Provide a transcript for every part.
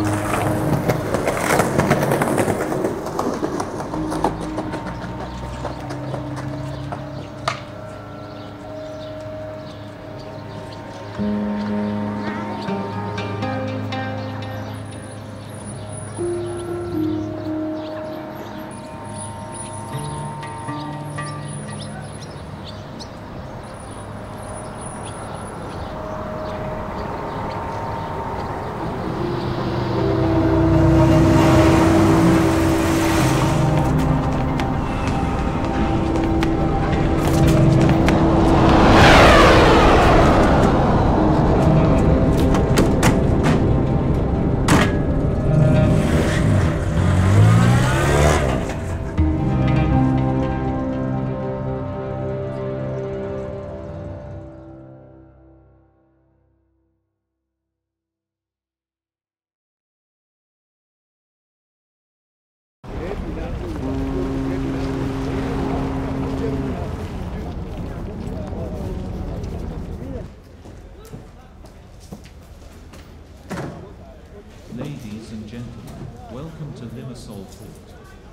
Ladies and gentlemen, welcome to Limassol Port.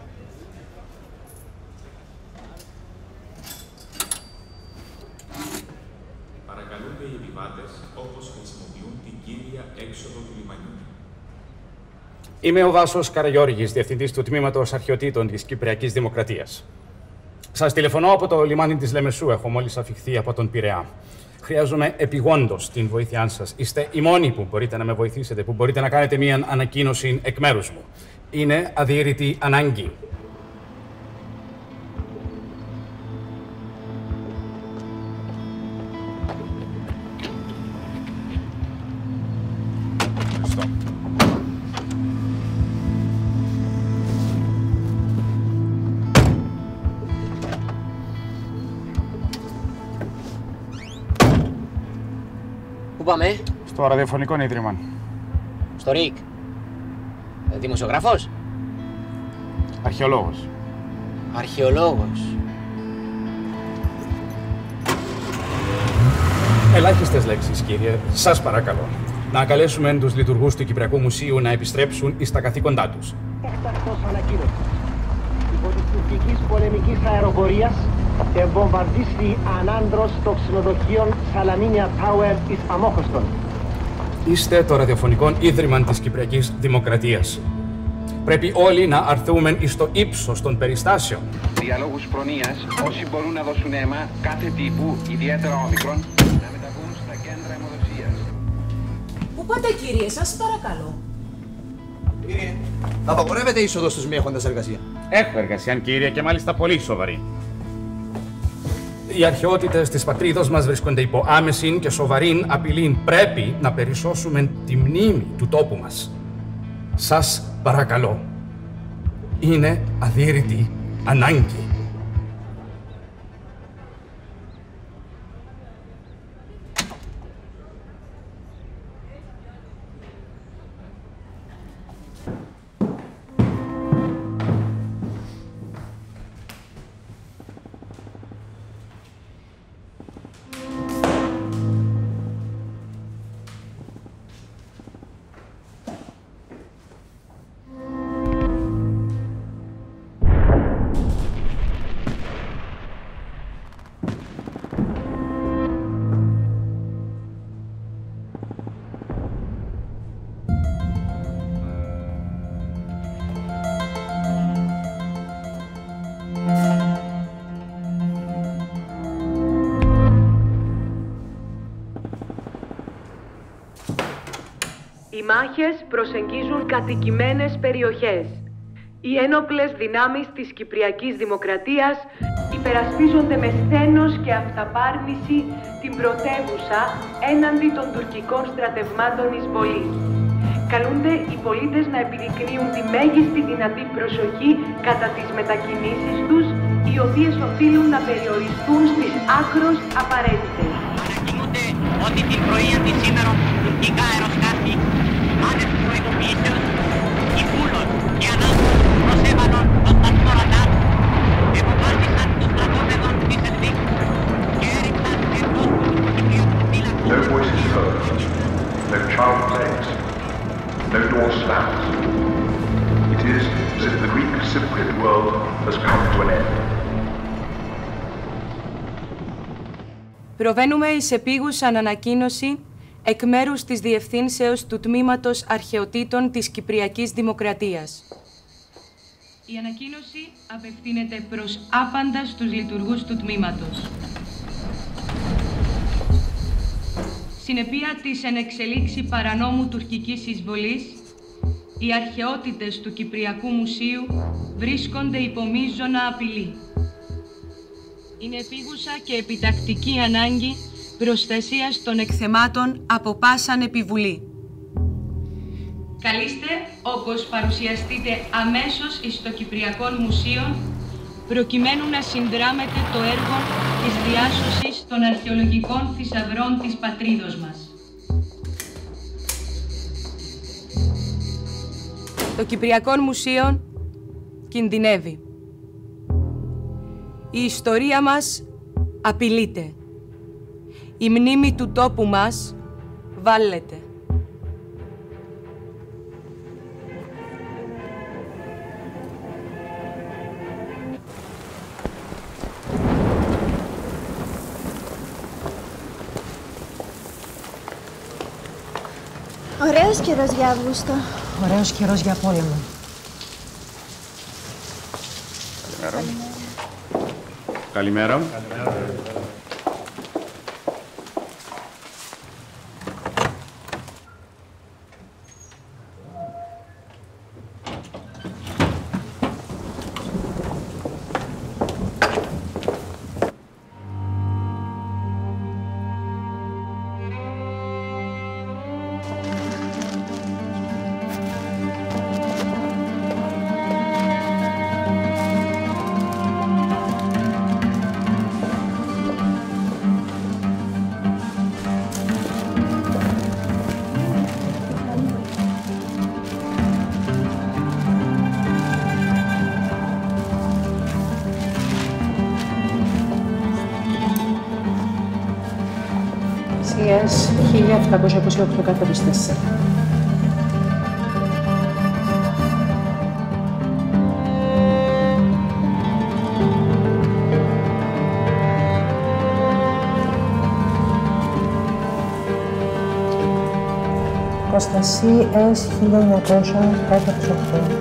Παρακαλούνται οι επιβάτες όπως χρησιμοποιούν την κύρια έξοδο του λιμανιού. Είμαι ο Βάσος Καραγιώργης, διευθυντής του Τμήματος Αρχαιοτήτων της Κυπριακής Δημοκρατίας. Σας τηλεφωνώ από το λιμάνι της Λεμεσού. Έχω μόλις αφιχθεί από τον Πειραιά. Χρειάζομαι επιγόντως την βοήθειά σας. Είστε οι μόνοι που μπορείτε να με βοηθήσετε, που μπορείτε να κάνετε μία ανακοίνωση εκ μέρους μου. Είναι αδιαιρετή ανάγκη. Πού πάμε? Στο ραδιοφωνικό ίδρυμα. Στο ΡΙΚ. Δημοσιογράφος? Αρχαιολόγος. Αρχαιολόγος. Ελάχιστες λέξεις, κύριε. Σας παρακαλώ. Να καλέσουμε τους λειτουργούς του Κυπριακού Μουσείου να επιστρέψουν εις τα καθήκοντά τους. Έκτακτος ανακοίνωση. Υπό της τουρκικής πολεμικής αεροπορίας εμβομβαρδίστη ανάντρος το ξενοδοχείο Σαλαμίνια Τάουερ εις Αμόχωστον. Είστε το ραδιοφωνικό ίδρυμα της Κυπριακής Δημοκρατίας. Πρέπει όλοι να αρθούμε εις το ύψος των περιστάσεων. Για προνοίας, όσοι μπορούν να δώσουν αίμα κάθε τύπου, ιδιαίτερα όμικρον, να μεταβούν στα κέντρα αιμοδοσίας. Πού πάτε, κύριε, σας παρακαλώ? Κύριε, απαγορεύεται είσοδος στους μη έχοντας εργασία. Έχω εργασία, κύριε, και μάλιστα πολύ σοβαρή. Οι αρχαιότητες της πατρίδος μας βρίσκονται υπό άμεση και σοβαρή απειλή. Πρέπει να περισσώσουμε τη μνήμη του τόπου μας. Σας παρακαλώ. Είναι αδιαιρετή ανάγκη. Οι μάχες προσεγγίζουν κατοικημένες περιοχές. Οι ένοπλες δυνάμεις της Κυπριακής Δημοκρατίας υπερασπίζονται με σθένος και αυταπάρνηση την πρωτεύουσα έναντι των τουρκικών στρατευμάτων εισβολής. Καλούνται οι πολίτες να επιδεικνύουν τη μέγιστη δυνατή προσοχή κατά τις μετακινήσεις τους, οι οποίες οφείλουν να περιοριστούν στις άκρως απαραίτητες. Ανακοινούνται ότι την πρωία της σήμερα τουρκικά αεροσκάφη άνευ προειδοποιήσεως, υπούλων και ανάγκων προσέβαλον τον σταθμό Ραντάρ, εποβάθησαν το στρατόπεδο της Ελβίκ και έριξαν εντός του Κυπριακού φύλακου. No voices heard, no child plays. no door slams. It is as if the Greek Cypriot world has come to an end. Προβαίνουμε εις επίγουσαν ανακοίνωση εκ μέρους της Διευθύνσεως του Τμήματος Αρχαιοτήτων της Κυπριακής Δημοκρατίας. Η ανακοίνωση απευθύνεται προς άπαντα στους λειτουργούς του τμήματος. Συνεπία της ενεξελίξη παρανόμου τουρκικής εισβολής, οι αρχαιότητες του Κυπριακού Μουσείου βρίσκονται υπό μείζωνα απειλή. Είναι επίγουσα και επιτακτική ανάγκη προστασίας των εκθεμάτων από πάσαν επιβουλή. Καλείστε όπως παρουσιαστείτε αμέσως εις το Κυπριακό Μουσείο προκειμένου να συνδράμετε το έργο της διάσωσης των αρχαιολογικών θησαυρών της πατρίδος μας. Το Κυπριακό Μουσείο κινδυνεύει. Η ιστορία μας απειλείται. Η μνήμη του τόπου μας βάλεται. Ωραίος καιρός για Αύγουστο. Ωραίος καιρός για πόλεμο. Καλημέρα. Ίας 1728 κάθετος 4. Κωστασί έως 1900 κάθετος 8.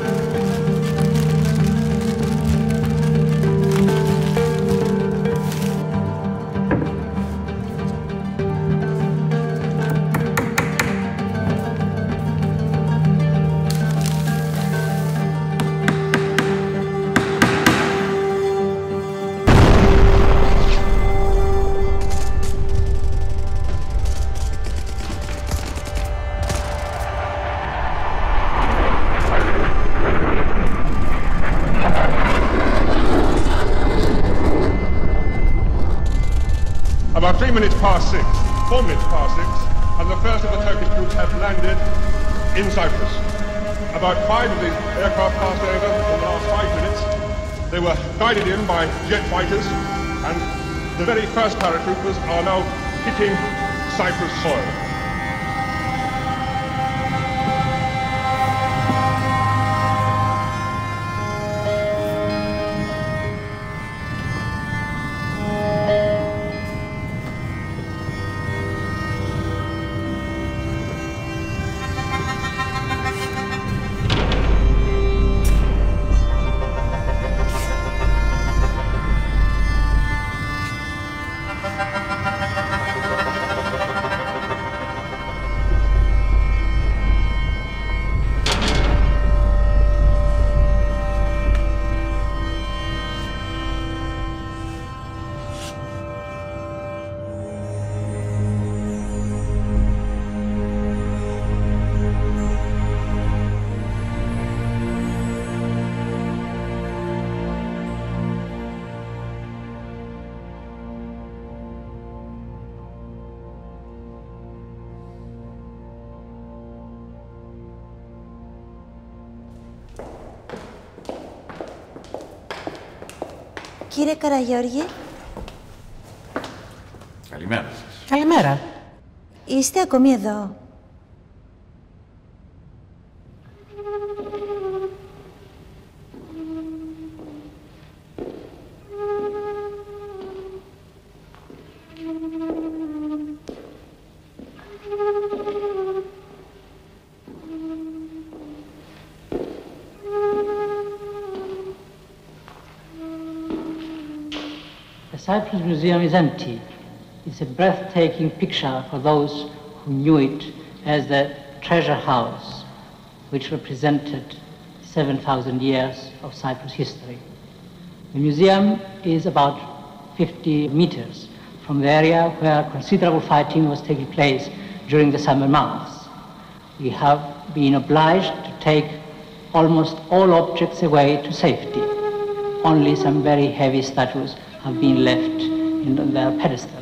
About 3 minutes past 6, 4 minutes past 6, and the first of the Turkish troops have landed in Cyprus. About 5 of these aircraft passed over in the last 5 minutes. They were guided in by jet fighters, and the very first paratroopers are now hitting Cyprus soil. Κύριε Καραγιώργη. Καλημέρα σας. Καλημέρα. Είστε ακόμη εδώ? Cyprus Museum is empty. It's a breathtaking picture for those who knew it as the treasure house, which represented 7,000 years of Cyprus history. The museum is about 50 meters from the area where considerable fighting was taking place during the summer months. We have been obliged to take almost all objects away to safety. Only some very heavy statues have been left in their pedestal.